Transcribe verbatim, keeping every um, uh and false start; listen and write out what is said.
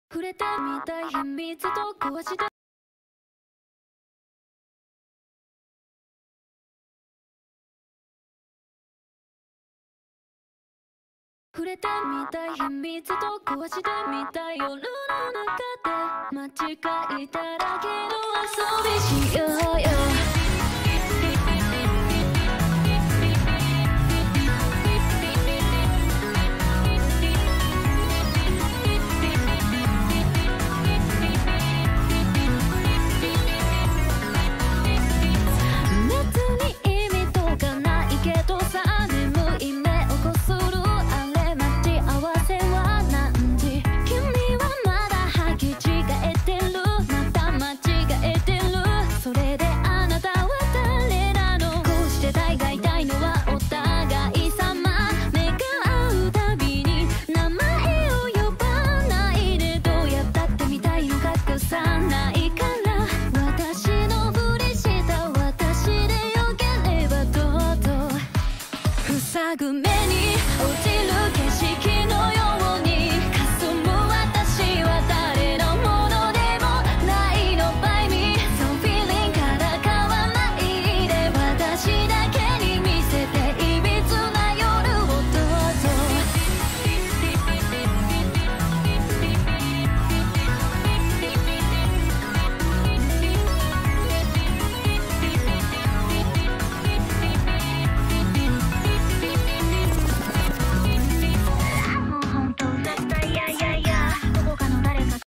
触れてみたい秘密と壊して触れてみたい秘密と壊してみたい夜の中で間違いだらけの遊びしようよ